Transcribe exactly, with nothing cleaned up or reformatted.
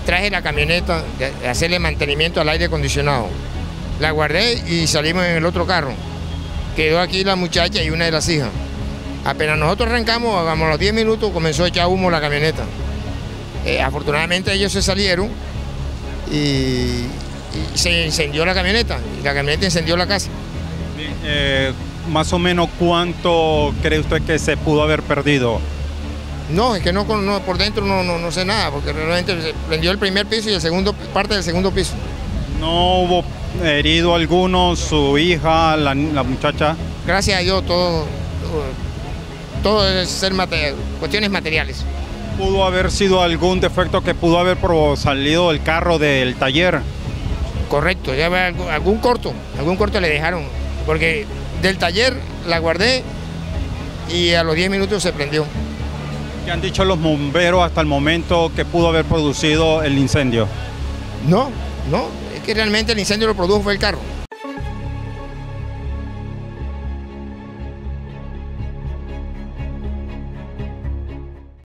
traje la camioneta de, de hacerle mantenimiento al aire acondicionado. La guardé y salimos en el otro carro. Quedó aquí la muchacha y una de las hijas. Apenas nosotros arrancamos, a los diez minutos comenzó a echar humo la camioneta. Eh, afortunadamente ellos se salieron y, y se incendió la camioneta, y la camioneta incendió la casa. Eh, más o menos, ¿cuánto cree usted que se pudo haber perdido? No, es que no, no por dentro no, no, no sé nada, porque realmente se prendió el primer piso y el segundo, parte del segundo piso. ¿No hubo herido alguno, su hija, la, la muchacha? Gracias a Dios, todo, todo, todo es ser mate, cuestiones materiales. ¿Pudo haber sido algún defecto que pudo haber salido del carro del taller? Correcto, ya ve algún, algún corto, algún corto le dejaron, porque del taller la guardé y a los diez minutos se prendió. ¿Qué han dicho los bomberos hasta el momento que pudo haber producido el incendio? No, no, es que realmente el incendio lo produjo fue el carro.